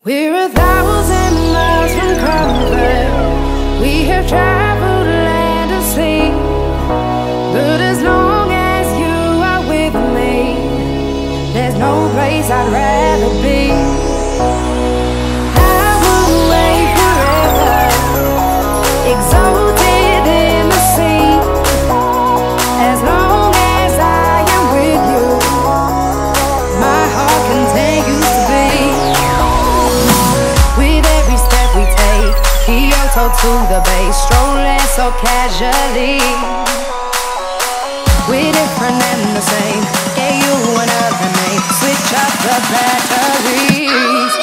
We're 1,000 miles from comfort. We have traveled land and sea. But as long as you are with me, there's no place I'd rather be. I would wait forever, exalted in the sea. As long as I am with you, my heart continues to beat. With every step we take, Kyoto to the bay, strolling so casually. We're different and the same, gave you another name, switch up the batteries.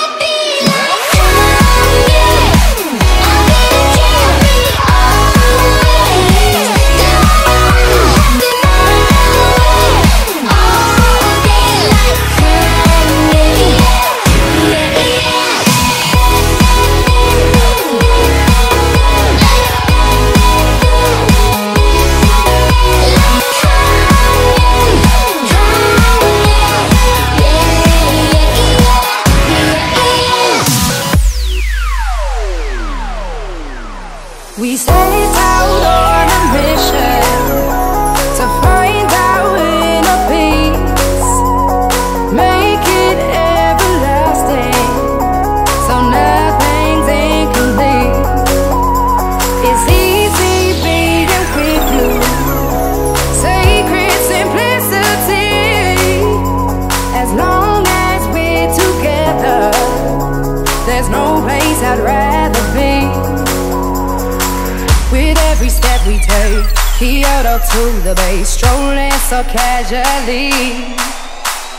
We set out on a mission to find our inner peace, make it everlasting, so nothing's incomplete. It's easy being with you, sacred simplicity. As long as we're together, there's no place I'd rather be. With every step we take, Kyoto to the bay, strolling so casually.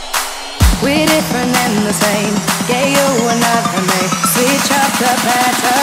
We're different and the same, gave you another name, switch up the pattern.